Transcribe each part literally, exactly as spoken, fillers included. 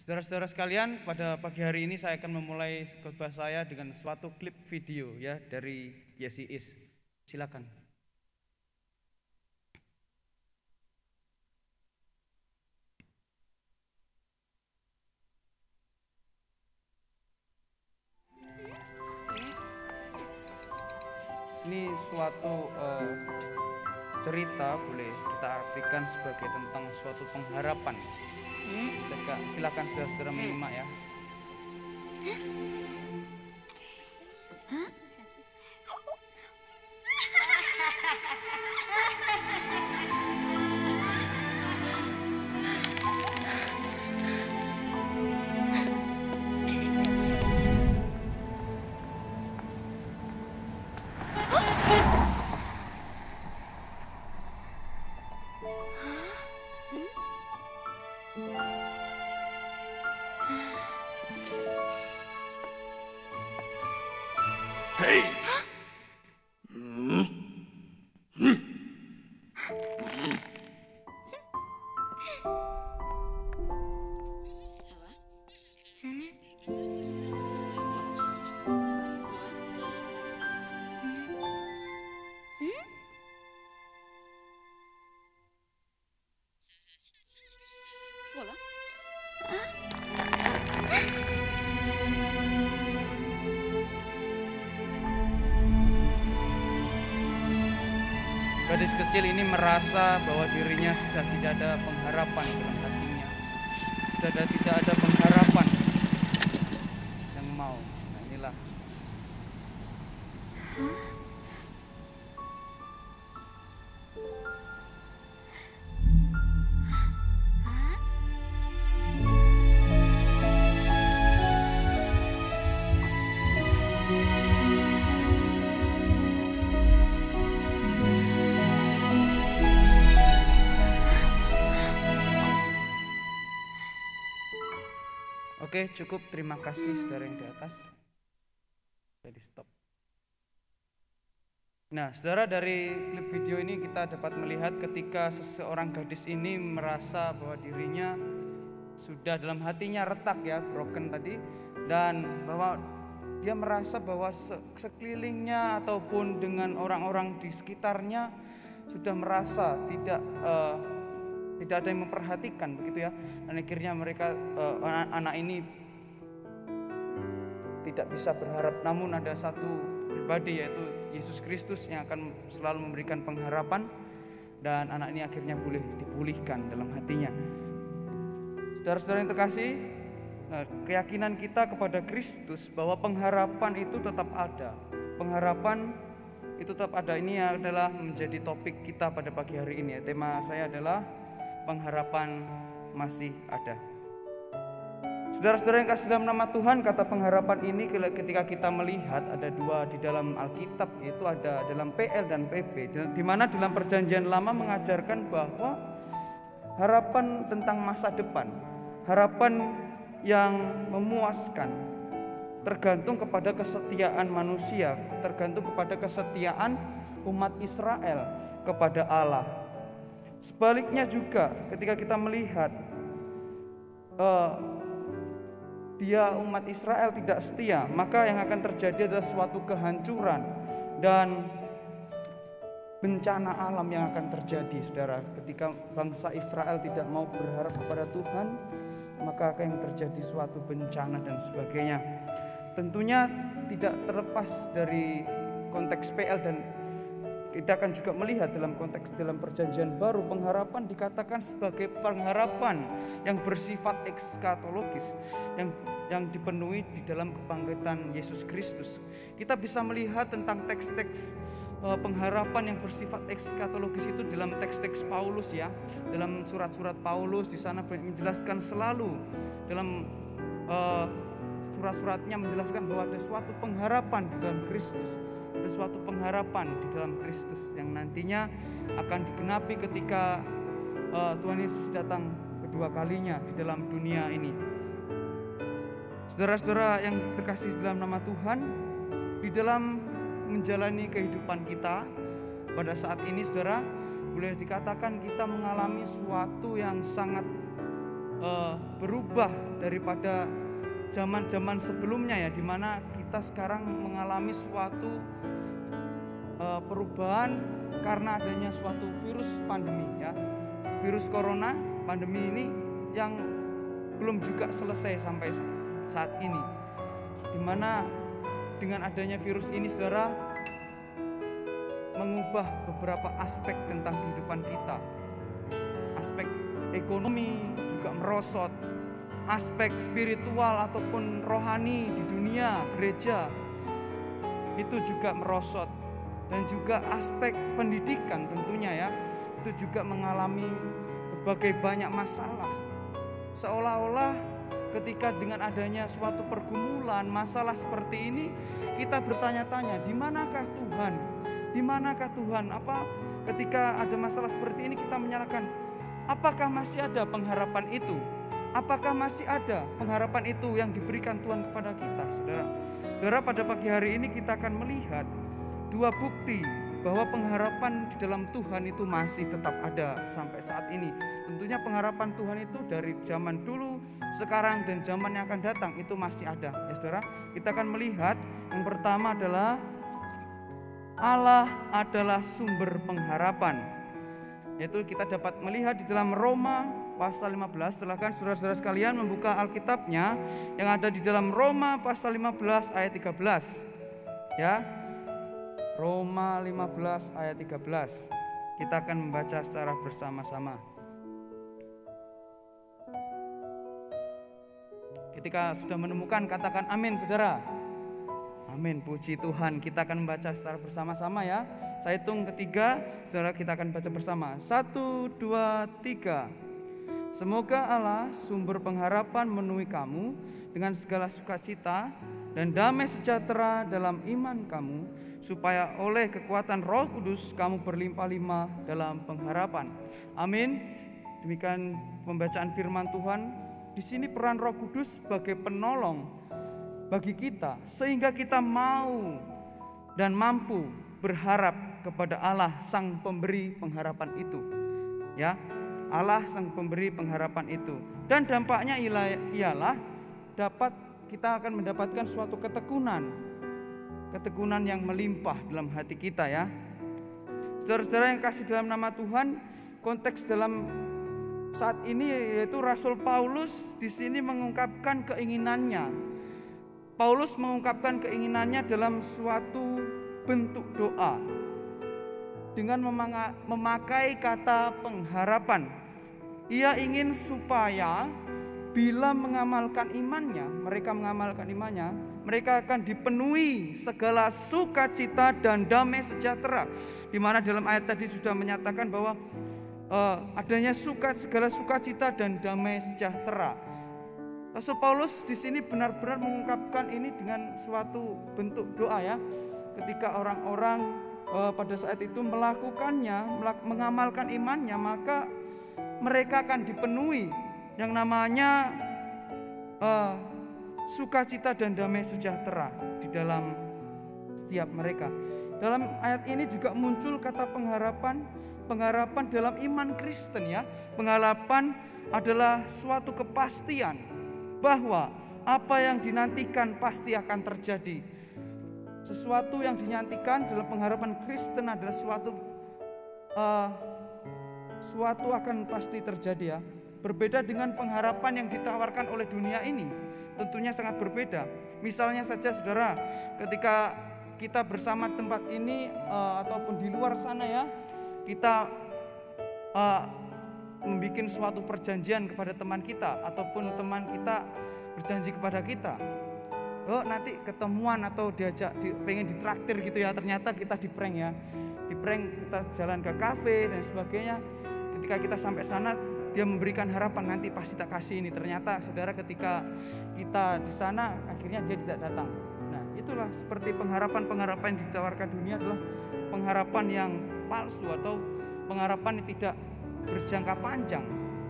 Saudara-saudara sekalian, pada pagi hari ini saya akan memulai khotbah saya dengan suatu klip video ya dari Jesse Is. Silakan. Ini suatu uh, cerita, boleh kita artikan sebagai tentang suatu pengharapan. Silakan saudara-saudara menyimak ya. Hey! Gadis kecil ini merasa bahwa dirinya sudah tidak ada pengharapan dalam hatinya. Sudah ada, tidak ada pengharapan yang mau. Nah inilah. Oke, cukup. Terima kasih saudara yang di atas. Jadi stop. Nah, saudara, dari klip video ini kita dapat melihat ketika seseorang gadis ini merasa bahwa dirinya sudah dalam hatinya retak ya, broken tadi, dan bahwa dia merasa bahwa sekelilingnya ataupun dengan orang-orang di sekitarnya sudah merasa tidak uh, tidak ada yang memperhatikan begitu ya, dan akhirnya mereka uh, anak-anak ini tidak bisa berharap. Namun ada satu pribadi, yaitu Yesus Kristus, yang akan selalu memberikan pengharapan, dan anak ini akhirnya boleh dipulihkan dalam hatinya. Saudara-saudara yang terkasih, nah, keyakinan kita kepada Kristus bahwa pengharapan itu tetap ada. Pengharapan itu tetap ada. Ini adalah menjadi topik kita pada pagi hari ini. Tema saya adalah pengharapan masih ada. Saudara-saudara yang kasih dalam nama Tuhan, kata pengharapan ini ketika kita melihat ada dua di dalam Alkitab, yaitu ada dalam P L dan P B, di mana dalam Perjanjian Lama mengajarkan bahwa harapan tentang masa depan, harapan yang memuaskan, tergantung kepada kesetiaan manusia, tergantung kepada kesetiaan umat Israel kepada Allah. Sebaliknya juga ketika kita melihat uh, dia umat Israel tidak setia, maka yang akan terjadi adalah suatu kehancuran dan bencana alam yang akan terjadi, saudara. Ketika bangsa Israel tidak mau berharap kepada Tuhan, maka akan terjadi suatu bencana dan sebagainya. Tentunya tidak terlepas dari konteks P L, dan kita akan juga melihat dalam konteks dalam Perjanjian Baru, pengharapan dikatakan sebagai pengharapan yang bersifat ekskatologis, yang yang dipenuhi di dalam kebangkitan Yesus Kristus. Kita bisa melihat tentang teks-teks uh, pengharapan yang bersifat ekskatologis itu dalam teks-teks Paulus ya, dalam surat-surat Paulus. Di sana menjelaskan selalu dalam uh, surat-suratnya menjelaskan bahwa ada suatu pengharapan di dalam Kristus. Ada suatu pengharapan di dalam Kristus yang nantinya akan digenapi ketika uh, Tuhan Yesus datang kedua kalinya di dalam dunia ini. Saudara-saudara yang terkasih dalam nama Tuhan, di dalam menjalani kehidupan kita pada saat ini, saudara, boleh dikatakan kita mengalami suatu yang sangat uh, berubah daripada zaman-zaman sebelumnya ya, dimana kita sekarang mengalami suatu uh, perubahan karena adanya suatu virus pandemi ya, virus corona pandemi ini yang belum juga selesai sampai saat ini, dimana dengan adanya virus ini saudara mengubah beberapa aspek tentang kehidupan kita. Aspek ekonomi juga merosot, aspek spiritual ataupun rohani di dunia gereja itu juga merosot, dan juga aspek pendidikan tentunya ya, itu juga mengalami berbagai banyak masalah. Seolah-olah ketika dengan adanya suatu pergumulan masalah seperti ini, kita bertanya-tanya, di manakah Tuhan? Di manakah Tuhan? Apa ketika ada masalah seperti ini kita menyalahkan, apakah masih ada pengharapan itu? Apakah masih ada pengharapan itu yang diberikan Tuhan kepada kita, saudara? Saudara, pada pagi hari ini kita akan melihat dua bukti bahwa pengharapan di dalam Tuhan itu masih tetap ada sampai saat ini. Tentunya pengharapan Tuhan itu dari zaman dulu, sekarang, dan zaman yang akan datang itu masih ada ya saudara. Kita akan melihat yang pertama adalah Allah adalah sumber pengharapan, yaitu kita dapat melihat di dalam Roma pasal lima belas. Silakan saudara-saudara sekalian membuka Alkitabnya yang ada di dalam Roma pasal lima belas ayat tiga belas ya. Roma lima belas ayat tiga belas. Kita akan membaca secara bersama-sama. Ketika sudah menemukan, katakan amin saudara. Amin, puji Tuhan. Kita akan membaca secara bersama-sama ya. Saya hitung ketiga, saudara, kita akan baca bersama. Satu, dua, tiga. Semoga Allah sumber pengharapan memenuhi kamu dengan segala sukacita dan damai sejahtera dalam iman kamu, supaya oleh kekuatan Roh Kudus kamu berlimpah-limpah dalam pengharapan. Amin. Demikian pembacaan firman Tuhan. Di sini peran Roh Kudus sebagai penolong bagi kita, sehingga kita mau dan mampu berharap kepada Allah sang pemberi pengharapan itu ya. Allah sang pemberi pengharapan itu, dan dampaknya ialah dapat kita akan mendapatkan suatu ketekunan, ketekunan yang melimpah dalam hati kita ya. Saudara-saudara yang kasih dalam nama Tuhan, konteks dalam saat ini yaitu Rasul Paulus di sini mengungkapkan keinginannya. Paulus mengungkapkan keinginannya dalam suatu bentuk doa dengan memakai kata pengharapan. Ia ingin supaya bila mengamalkan imannya, mereka mengamalkan imannya, mereka akan dipenuhi segala sukacita dan damai sejahtera. Di mana dalam ayat tadi sudah menyatakan bahwa uh, adanya suka, segala sukacita dan damai sejahtera. Rasul Paulus di sini benar-benar mengungkapkan ini dengan suatu bentuk doa ya. Ketika orang-orang uh, pada saat itu melakukannya, melak- mengamalkan imannya, maka mereka akan dipenuhi yang namanya uh, sukacita dan damai sejahtera di dalam setiap mereka. Dalam ayat ini juga muncul kata pengharapan, pengharapan dalam iman Kristen ya. Pengharapan adalah suatu kepastian bahwa apa yang dinantikan pasti akan terjadi. Sesuatu yang dinantikan dalam pengharapan Kristen adalah suatu uh, suatu akan pasti terjadi ya. Berbeda dengan pengharapan yang ditawarkan oleh dunia ini, tentunya sangat berbeda. Misalnya saja saudara, ketika kita bersama tempat ini uh, ataupun di luar sana ya, kita uh, membuat suatu perjanjian kepada teman kita, ataupun teman kita berjanji kepada kita, oh nanti ketemuan atau diajak di, pengen ditraktir gitu ya, ternyata kita di prank ya, di prank kita jalan ke kafe dan sebagainya. Ketika kita sampai sana, dia memberikan harapan nanti pasti tak kasih ini, ternyata saudara ketika kita di sana akhirnya dia tidak datang. Nah itulah seperti pengharapan-pengharapan yang ditawarkan dunia adalah pengharapan yang palsu atau pengharapan yang tidak berjangka panjang.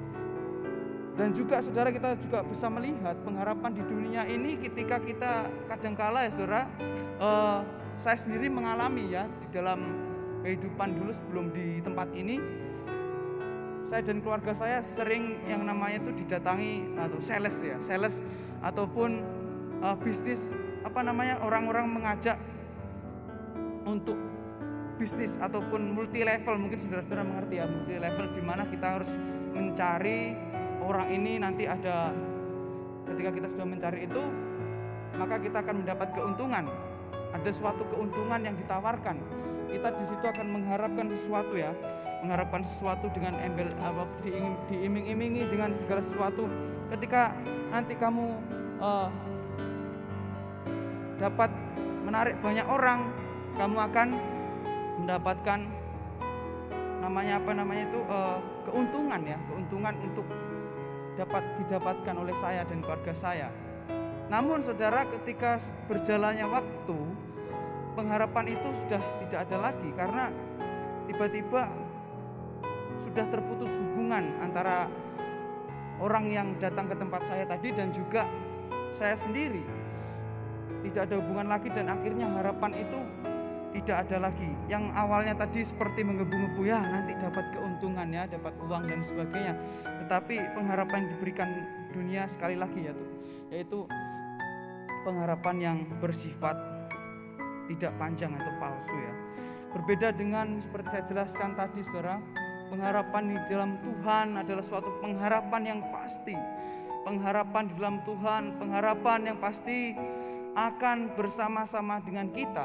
Dan juga saudara, kita juga bisa melihat pengharapan di dunia ini ketika kita kadangkala ya saudara, uh, saya sendiri mengalami ya di dalam kehidupan dulu sebelum di tempat ini. saya dan keluarga saya sering yang namanya itu didatangi atau sales ya, sales ataupun uh, bisnis apa namanya orang-orang mengajak untuk bisnis ataupun multi level, mungkin saudara-saudara mengerti ya, multi level di mana kita harus mencari orang ini, nanti ada ketika kita sudah mencari itu maka kita akan mendapat keuntungan, ada suatu keuntungan yang ditawarkan. Kita di situ akan mengharapkan sesuatu ya, mengharapkan sesuatu dengan embel apa diiming-imingi dengan segala sesuatu. Ketika nanti kamu uh, dapat menarik banyak orang, kamu akan mendapatkan namanya apa namanya itu uh, keuntungan ya, keuntungan untuk dapat didapatkan oleh saya dan keluarga saya. Namun saudara, ketika berjalannya waktu, pengharapan itu sudah tidak ada lagi karena tiba-tiba sudah terputus hubungan antara orang yang datang ke tempat saya tadi dan juga saya sendiri. Tidak ada hubungan lagi dan akhirnya harapan itu tidak ada lagi. Yang awalnya tadi seperti menggebu-gebu ya, nanti dapat keuntungan ya, dapat uang dan sebagainya. Tetapi pengharapan yang diberikan dunia sekali lagi ya tuh, yaitu pengharapan yang bersifat tidak panjang atau palsu ya. Berbeda dengan seperti saya jelaskan tadi saudara, pengharapan di dalam Tuhan adalah suatu pengharapan yang pasti. Pengharapan di dalam Tuhan, pengharapan yang pasti akan bersama-sama dengan kita.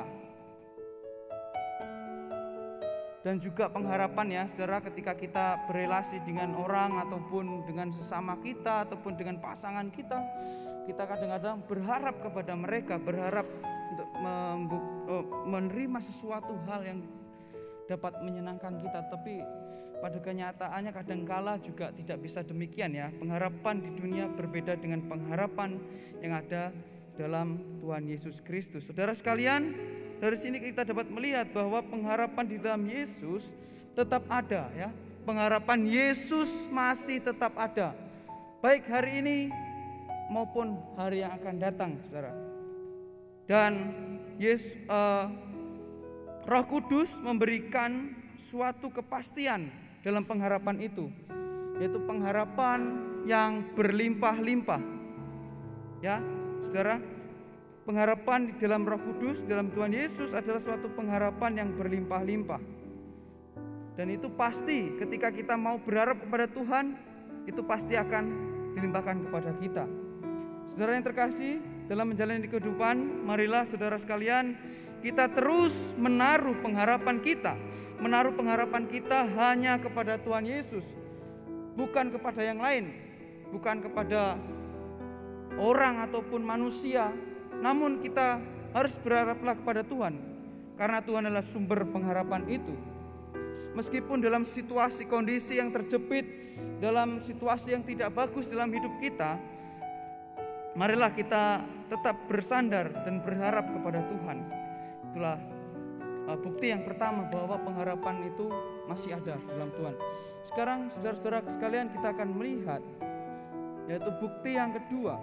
Dan juga pengharapan ya saudara, ketika kita berelasi dengan orang ataupun dengan sesama kita ataupun dengan pasangan kita, kita kadang-kadang berharap kepada mereka, berharap untuk menerima sesuatu hal yang dapat menyenangkan kita, tapi pada kenyataannya kadangkala juga tidak bisa demikian ya. Pengharapan di dunia berbeda dengan pengharapan yang ada dalam Tuhan Yesus Kristus. Saudara sekalian, dari sini kita dapat melihat bahwa pengharapan di dalam Yesus tetap ada ya. Pengharapan Yesus masih tetap ada, baik hari ini maupun hari yang akan datang, saudara. Dan Yesus, uh, Roh Kudus memberikan suatu kepastian dalam pengharapan itu, yaitu pengharapan yang berlimpah-limpah. Ya, saudara, pengharapan di dalam Roh Kudus, dalam Tuhan Yesus adalah suatu pengharapan yang berlimpah-limpah. Dan itu pasti ketika kita mau berharap kepada Tuhan, itu pasti akan dilimpahkan kepada kita. Saudara yang terkasih, dalam menjalani kehidupan, marilah saudara sekalian kita terus menaruh pengharapan kita, menaruh pengharapan kita hanya kepada Tuhan Yesus, bukan kepada yang lain, bukan kepada orang ataupun manusia. Namun kita harus berharaplah kepada Tuhan, karena Tuhan adalah sumber pengharapan itu. Meskipun dalam situasi kondisi yang terjepit, dalam situasi yang tidak bagus dalam hidup kita, marilah kita tetap bersandar dan berharap kepada Tuhan. Itulah uh, bukti yang pertama bahwa pengharapan itu masih ada dalam Tuhan. Sekarang saudara-saudara sekalian, kita akan melihat yaitu bukti yang kedua,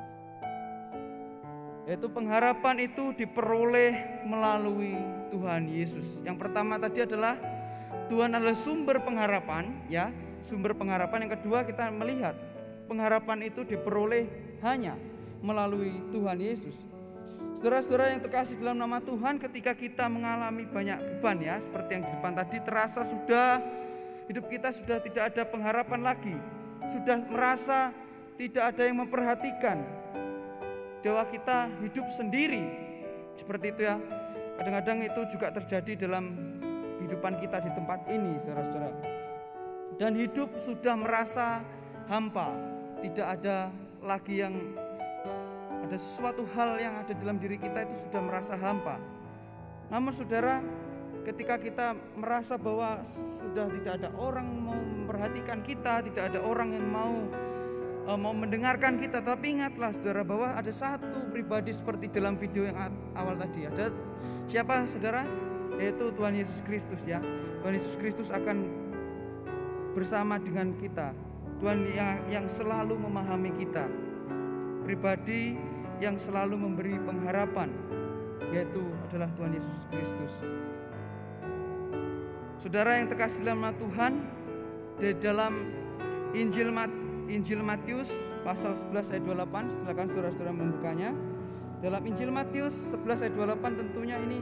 yaitu pengharapan itu diperoleh melalui Tuhan Yesus. Yang pertama tadi adalah Tuhan adalah sumber pengharapan ya, sumber pengharapan. Yang kedua kita melihat pengharapan itu diperoleh hanya melalui Tuhan Yesus. Saudara-saudara yang terkasih dalam nama Tuhan, ketika kita mengalami banyak beban ya, seperti yang di depan tadi, terasa sudah hidup kita sudah tidak ada pengharapan lagi, sudah merasa tidak ada yang memperhatikan, bahwa kita hidup sendiri, seperti itu ya. Kadang-kadang itu juga terjadi dalam kehidupan kita di tempat ini, saudara-saudara. Dan hidup sudah merasa hampa, tidak ada lagi yang ada sesuatu hal yang ada dalam diri kita itu sudah merasa hampa. Namun saudara, ketika kita merasa bahwa sudah tidak ada orang yang mau memperhatikan kita, tidak ada orang yang mau mau mendengarkan kita, tapi ingatlah saudara bahwa ada satu pribadi seperti dalam video yang awal tadi. Ada siapa saudara? Yaitu Tuhan Yesus Kristus ya. Tuhan Yesus Kristus akan bersama dengan kita. Tuhan yang, yang selalu memahami kita, pribadi yang selalu memberi pengharapan, yaitu adalah Tuhan Yesus Kristus. Saudara yang terkasih dalam nama Tuhan, di dalam Injil Mat, Injil Matius pasal sebelas ayat dua puluh delapan, silakan saudara-saudara membukanya. Dalam Injil Matius sebelas ayat dua puluh delapan tentunya ini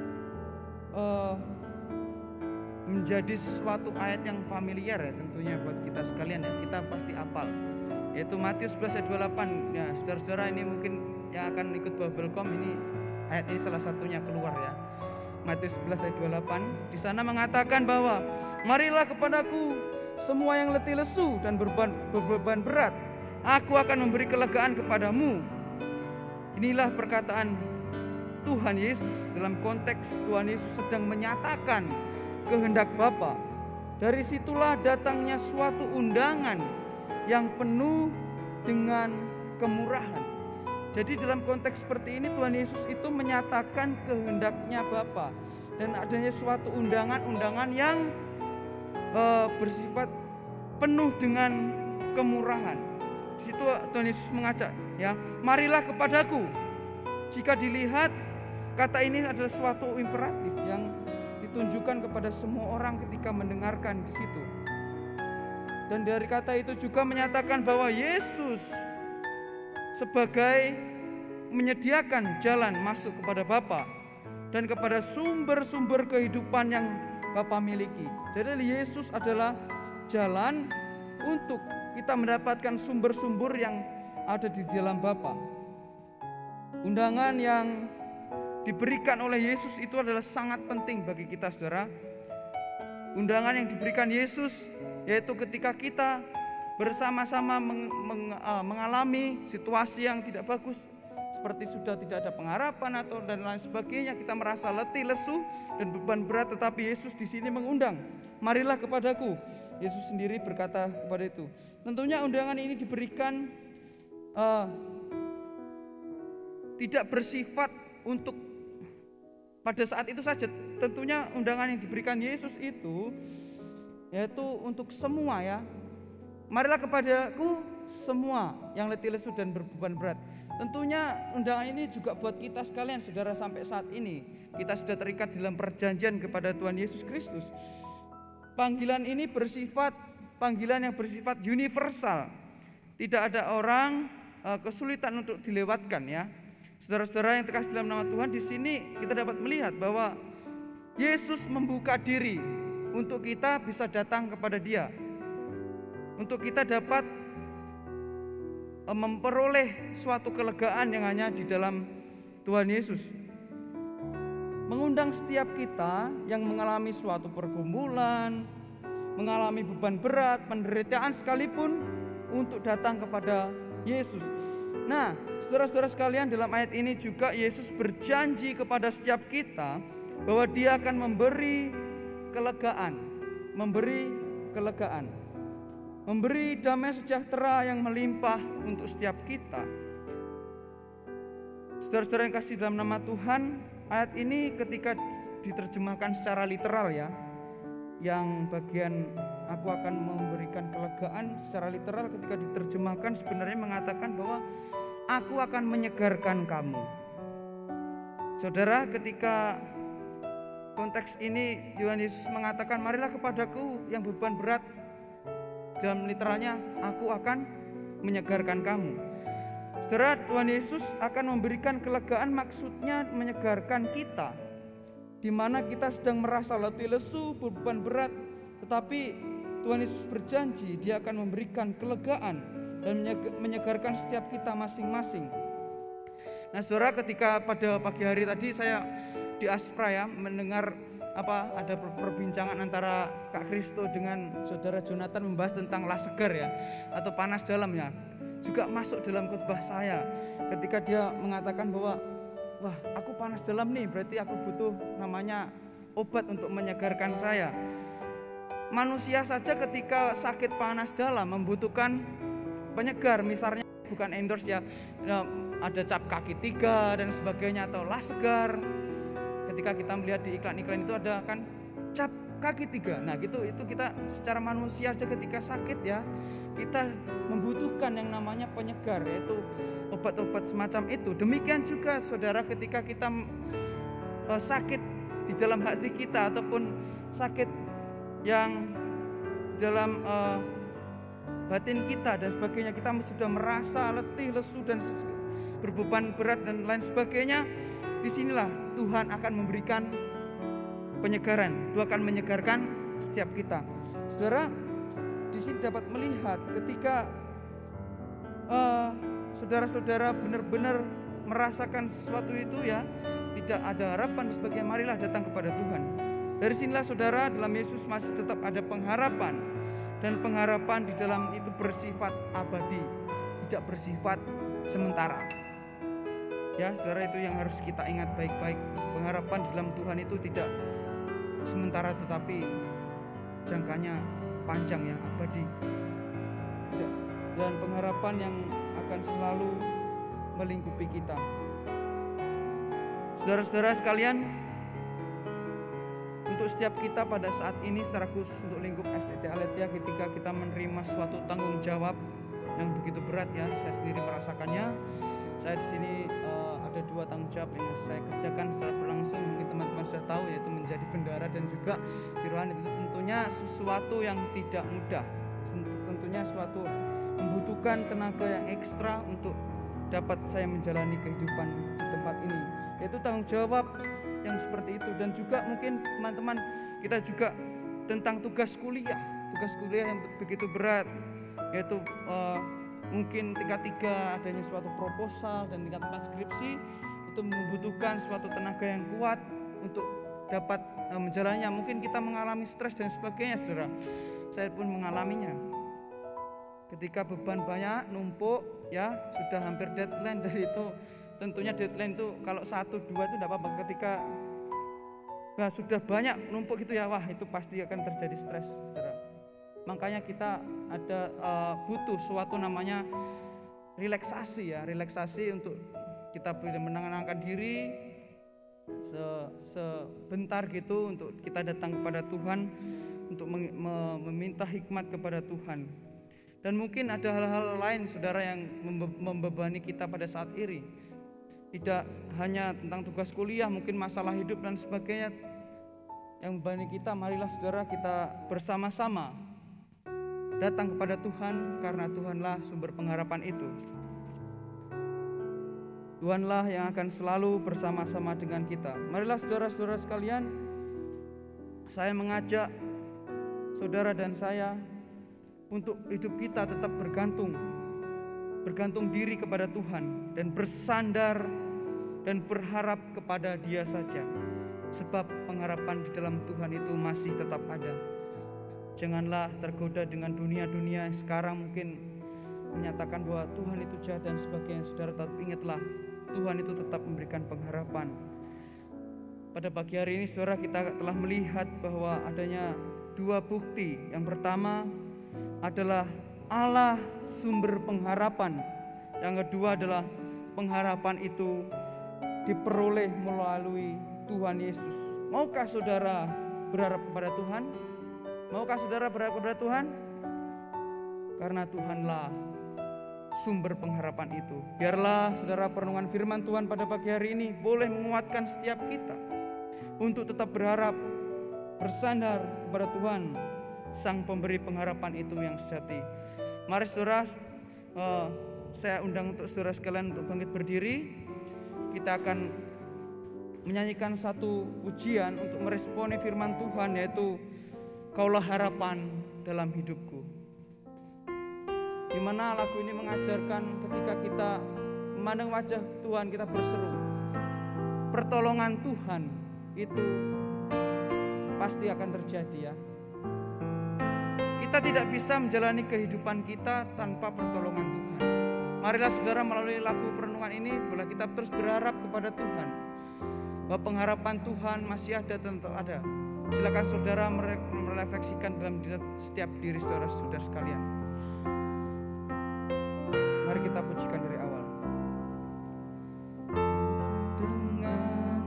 uh, menjadi sesuatu ayat yang familiar ya tentunya buat kita sekalian ya, kita pasti hafal. Yaitu Matius sebelas ayat dua puluh delapan. Ya, saudara-saudara ini mungkin yang akan ikut Babelkom ini ayat ini salah satunya keluar ya. Matius sebelas ayat dua puluh delapan. Di sana mengatakan bahwa marilah kepadaku semua yang letih lesu dan berbeban, berbeban berat, aku akan memberi kelegaan kepadamu. Inilah perkataan Tuhan Yesus. Dalam konteks Tuhan Yesus sedang menyatakan kehendak Bapa. Dari situlah datangnya suatu undangan yang penuh dengan kemurahan. Jadi dalam konteks seperti ini Tuhan Yesus itu menyatakan kehendaknya Bapa dan adanya suatu undangan-undangan yang uh, bersifat penuh dengan kemurahan. Di situ Tuhan Yesus mengajak, ya, marilah kepadaku. Jika dilihat kata ini adalah suatu imperatif yang ditunjukkan kepada semua orang ketika mendengarkan di situ. Dan dari kata itu juga menyatakan bahwa Yesus sebagai menyediakan jalan masuk kepada Bapa dan kepada sumber-sumber kehidupan yang Bapa miliki. Jadi Yesus adalah jalan untuk kita mendapatkan sumber-sumber yang ada di dalam Bapa. Undangan yang diberikan oleh Yesus itu adalah sangat penting bagi kita, saudara. Undangan yang diberikan Yesus yaitu ketika kita bersama-sama meng, meng, uh, mengalami situasi yang tidak bagus, seperti sudah tidak ada pengharapan atau dan lain sebagainya, kita merasa letih, lesu dan beban berat, tetapi Yesus di sini mengundang, marilah kepadaku. Yesus sendiri berkata kepada itu. Tentunya undangan ini diberikan uh, tidak bersifat untuk pada saat itu saja. Tentunya undangan yang diberikan Yesus itu yaitu untuk semua, ya. Marilah kepadaku semua yang letih lesu dan berbeban berat. Tentunya undangan ini juga buat kita sekalian, saudara. Sampai saat ini kita sudah terikat dalam perjanjian kepada Tuhan Yesus Kristus. Panggilan ini bersifat panggilan yang bersifat universal. Tidak ada orang uh, kesulitan untuk dilewatkan, ya. Saudara-saudara yang terkasih dalam nama Tuhan, di sini kita dapat melihat bahwa Yesus membuka diri untuk kita bisa datang kepada Dia. Untuk kita dapat uh, memperoleh suatu kelegaan yang hanya di dalam Tuhan Yesus. Mengundang setiap kita yang mengalami suatu pergumulan, mengalami beban berat, penderitaan sekalipun, untuk datang kepada Yesus. Nah, saudara-saudara sekalian, dalam ayat ini juga Yesus berjanji kepada setiap kita bahwa Dia akan memberi kelegaan, memberi kelegaan, memberi damai sejahtera yang melimpah untuk setiap kita. Saudara-saudara yang kasih dalam nama Tuhan, ayat ini ketika diterjemahkan secara literal, ya, yang bagian aku akan memberikan kelegaan secara literal ketika diterjemahkan sebenarnya mengatakan bahwa aku akan menyegarkan kamu. Saudara, ketika konteks ini Tuhan Yesus mengatakan marilah kepadaku yang beban berat, dalam literalnya aku akan menyegarkan kamu. Saudara, Tuhan Yesus akan memberikan kelegaan, maksudnya menyegarkan kita, di mana kita sedang merasa letih lesu, beban berat, tetapi Tuhan Yesus berjanji Dia akan memberikan kelegaan dan menyegarkan setiap kita masing-masing. Nah, saudara, ketika pada pagi hari tadi saya di Aspra, ya, mendengar apa ada perbincangan antara Kak Kristo dengan saudara Jonathan membahas tentang lah segar, ya, atau panas dalam, ya. Juga masuk dalam khotbah saya ketika dia mengatakan bahwa wah, aku panas dalam nih, berarti aku butuh namanya obat untuk menyegarkan saya. Manusia saja ketika sakit panas dalam membutuhkan penyegar, misalnya bukan endorse, ya, ada cap kaki tiga dan sebagainya, atau lah segar. Ketika kita melihat di iklan-iklan itu ada kan cap kaki tiga. Nah, gitu itu kita secara manusia saja ketika sakit, ya, kita membutuhkan yang namanya penyegar, yaitu obat-obat semacam itu. Demikian juga saudara, ketika kita uh, sakit di dalam hati kita ataupun sakit yang dalam uh, batin kita dan sebagainya, kita sudah merasa letih, lesu dan berbeban berat dan lain sebagainya, disinilah Tuhan akan memberikan penyegaran. Tuhan akan menyegarkan setiap kita. Saudara, di sini dapat melihat ketika uh, saudara-saudara benar-benar merasakan sesuatu itu ya, tidak ada harapan dan sebagainya, marilah datang kepada Tuhan. Dari sinilah saudara, dalam Yesus masih tetap ada pengharapan, dan pengharapan di dalam itu bersifat abadi, tidak bersifat sementara. Ya, saudara, itu yang harus kita ingat baik-baik. Pengharapan di dalam Tuhan itu tidak sementara, tetapi jangkanya panjang ya, abadi. Dan pengharapan yang akan selalu melingkupi kita. Saudara-saudara sekalian, untuk setiap kita pada saat ini secara khusus untuk lingkup S T T Aletheia, ketika kita menerima suatu tanggung jawab yang begitu berat ya, saya sendiri merasakannya. Saya di sini uh, ada dua tanggung jawab yang saya kerjakan secara berlangsung. Mungkin teman-teman sudah tahu, yaitu menjadi bendahara dan juga Sirohan. Itu tentunya sesuatu yang tidak mudah. Tentunya suatu membutuhkan tenaga yang ekstra untuk dapat saya menjalani kehidupan di tempat ini. Yaitu tanggung jawab yang seperti itu, dan juga mungkin teman-teman kita juga tentang tugas kuliah, tugas kuliah yang begitu berat, yaitu uh, mungkin tingkat tiga adanya suatu proposal dan tingkat empat skripsi, itu membutuhkan suatu tenaga yang kuat untuk dapat uh, menjalaninya. Mungkin kita mengalami stres dan sebagainya, saudara. Saya pun mengalaminya. Ketika beban banyak numpuk, ya sudah hampir deadline, dari itu tentunya deadline itu kalau satu dua itu tidak apa-apa. Ketika nah, sudah banyak numpuk gitu ya, wah itu pasti akan terjadi stres, saudara. Makanya kita ada uh, butuh suatu namanya relaksasi ya, relaksasi untuk kita menenangkan diri se sebentar gitu, untuk kita datang kepada Tuhan untuk meminta hikmat kepada Tuhan. Dan mungkin ada hal-hal lain, saudara, yang membebani kita pada saat ini. Tidak hanya tentang tugas kuliah, mungkin masalah hidup dan sebagainya yang membebani kita. Marilah saudara, kita bersama-sama datang kepada Tuhan, karena Tuhanlah sumber pengharapan itu. Tuhanlah yang akan selalu bersama-sama dengan kita. Marilah saudara-saudara sekalian, saya mengajak saudara dan saya untuk hidup kita tetap bergantung bergantung diri kepada Tuhan dan bersandar dan berharap kepada Dia saja, sebab pengharapan di dalam Tuhan itu masih tetap ada. Janganlah tergoda dengan dunia-dunia yang sekarang mungkin menyatakan bahwa Tuhan itu jahat dan sebagainya. Saudara, tetap ingatlah, Tuhan itu tetap memberikan pengharapan. Pada pagi hari ini, saudara, kita telah melihat bahwa adanya dua bukti. Yang pertama adalah Allah sumber pengharapan. Yang kedua adalah pengharapan itu diperoleh melalui Tuhan Yesus. Maukah saudara berharap kepada Tuhan? Maukah saudara berharap kepada Tuhan? Karena Tuhanlah sumber pengharapan itu. Biarlah saudara, perenungan firman Tuhan pada pagi hari ini boleh menguatkan setiap kita untuk tetap berharap, bersandar kepada Tuhan, Sang Pemberi pengharapan itu yang sejati. Mari saudara, uh, saya undang untuk saudara sekalian untuk bangkit berdiri. Kita akan menyanyikan satu pujian untuk meresponi firman Tuhan, yaitu Kaulah harapan dalam hidupku. Di mana lagu ini mengajarkan ketika kita memandang wajah Tuhan, kita berseru, pertolongan Tuhan itu pasti akan terjadi ya. Kita tidak bisa menjalani kehidupan kita tanpa pertolongan Tuhan. Marilah saudara, melalui lagu perenungan ini boleh kita terus berharap kepada Tuhan, bahwa pengharapan Tuhan masih ada dan tetap ada. Silakan saudara merefleksikan dalam setiap diri saudara-saudara sekalian. Mari kita pujikan dari awal. Dengan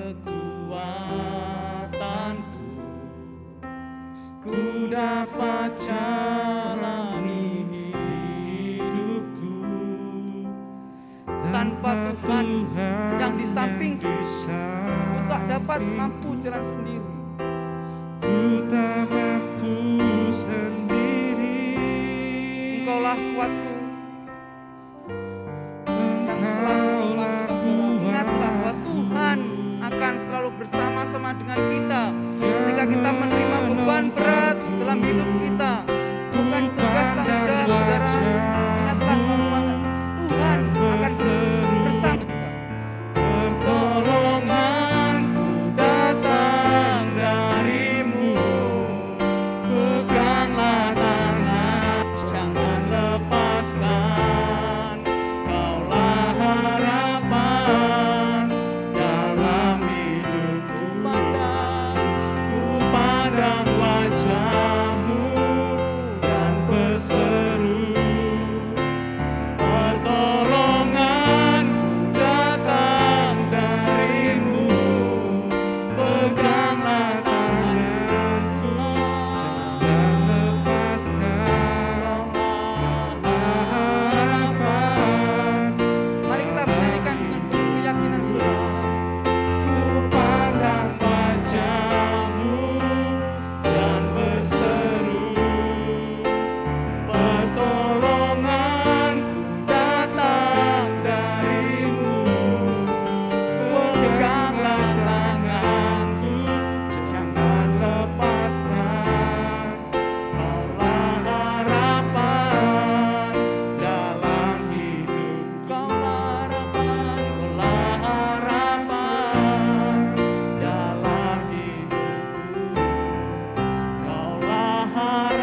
kekuatanku ku dapat jalani hidupku tanpa Tuhan yang di sampingku. Ku tak dapat mampu jalan sendiri. Ku tak mampu sendiri. bersama-sama dengan kita ketika kita menerima beban berat dalam hidup kita. Bukan tugas tanggung jawab saudara. Ingatlah bahwa Tuhan akan bersama kita. Pertolonganku datang darimu, peganglah tangan, jangan lepaskan. Kaulah harapan dalam hidupku, pandang, ku pandang wajahmu dan berseru. Pertolonganku datang darimu, peganglah tanganku, jangan lepaskan. Harapan, Mari kita bernyanyikan dengan penuh keyakinan saudara. ku pandang wajahmu dan berseru. Pertolonganku datang darimu, peganglah tanganku, jangan lepaskan. Kaulah harapan dalam hidupku, kaulah harapan, kaulah harapan dalam hidupku, kaulah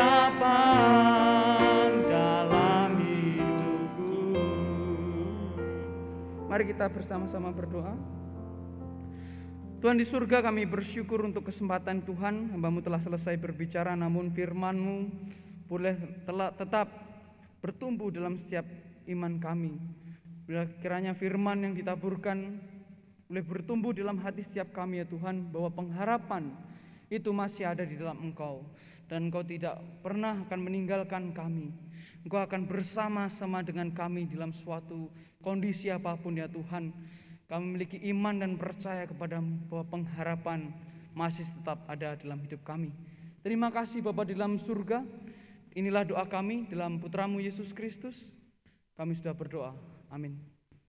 harapan dalam hidupku. Mari kita bersama-sama berdoa. Tuhan di surga, kami bersyukur untuk kesempatan Tuhan. Hamba-Mu telah selesai berbicara, namun firman-Mu boleh telah tetap bertumbuh dalam setiap iman kami. Bila kiranya firman yang ditaburkan boleh bertumbuh dalam hati setiap kami ya Tuhan, bahwa pengharapan itu masih ada di dalam Engkau, dan Engkau tidak pernah akan meninggalkan kami. Engkau akan bersama-sama dengan kami dalam suatu kondisi apapun ya Tuhan. Kami memiliki iman dan percaya kepada-Mu bahwa pengharapan masih tetap ada dalam hidup kami. Terima kasih Bapa di dalam surga. Inilah doa kami dalam Putra-Mu Yesus Kristus. Kami sudah berdoa. Amin.